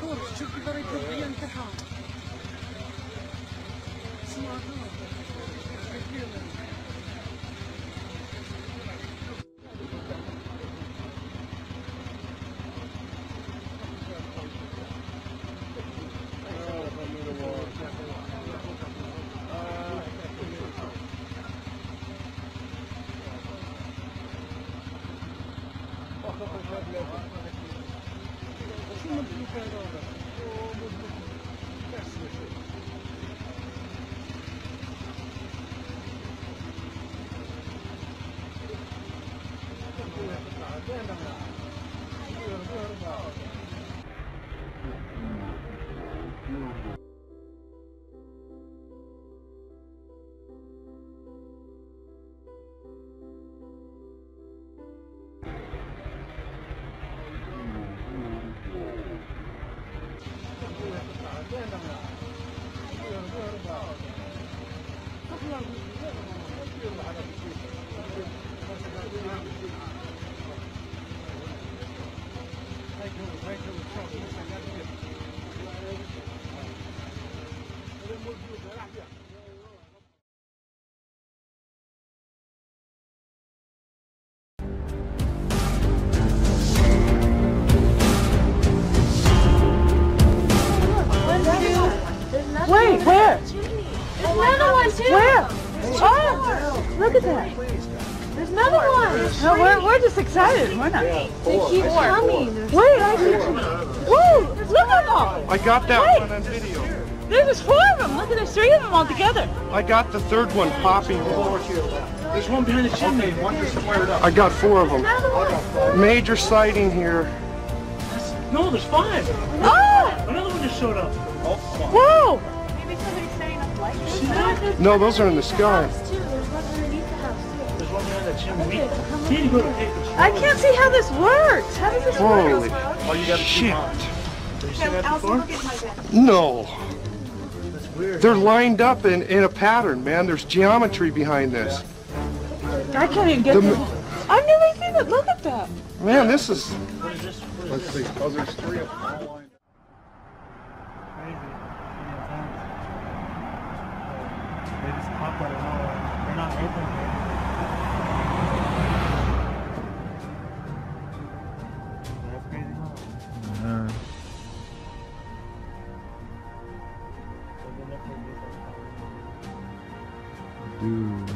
شوف كيف يربي ينتحر Wait, where? There's another one too. Where? Oh, look at that. There's another one. No, we're just excited. We're not. They keep coming. Wait, I can. Whoa, look at them. I got that one on video. There's just 4 of them. Look at there's 3 of them all together. I got the third one popping. There's one behind the chimney, one just squared up. I got 4 of them. Major sighting here. No, there's 5. Oh! Another one just showed up. Whoa! Maybe somebody's setting up lights. No, those are in the sky. There's one underneath the house too. There's one behind that chimney. We need to go to paper. I can't see how this works. How does this Holy work? Oh, you got shit. Have you seen that before? No. That's weird. They're lined up in a pattern, man. There's geometry behind this. I can't even get The- this. I've never seen it. Look at that. Man, this is... What is this? Let's see. Oh, there's 3 of them all lined up. Crazy. They just pop out of nowhere. They're not open yet. That's crazy, huh? Dude.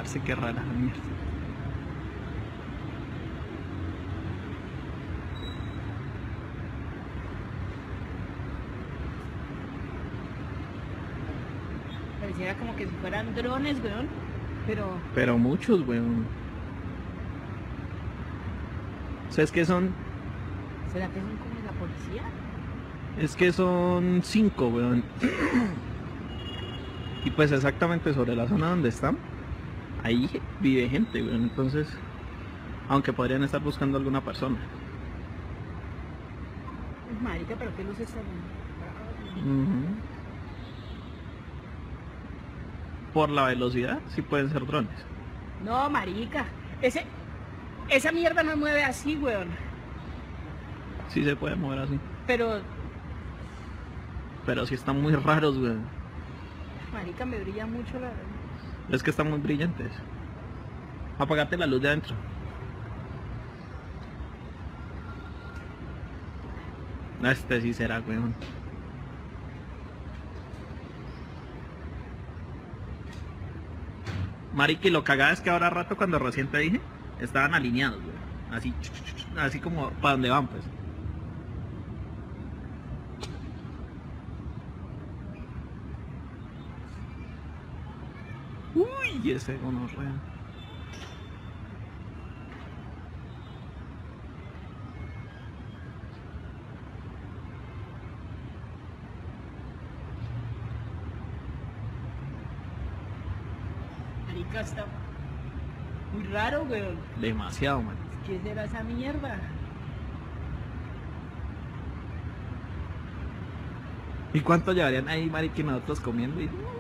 Parce, qué rara la mierda. Pareciera como que si fueran drones, weón. Pero muchos, weón. ¿Sabes qué son? ¿Será que son como la policía? Es que son 5, weón. Y pues exactamente sobre la zona donde están, ahí vive gente, weón. Entonces, aunque podrían estar buscando a alguna persona. Marica, pero qué luces están. Ujú. Por la velocidad, sí pueden ser drones. No, marica. Esa mierda no mueve así, weón. Sí se puede mover así. Pero, Pero sí están muy raros, weón. marica, me brilla mucho la... Es que están muy brillantes. Apagate la luz de adentro. Este sí será, weón. Marica, y lo cagada es que ahora rato cuando recién te dije, estaban alineados, weón. Así como para donde van, pues. Uy, ese gonorrea. Marica, está muy raro, weón. Demasiado, man. ¿Qué será esa mierda? ¿Y cuánto llevarían ahí, marica, y nosotros comiendo? Y...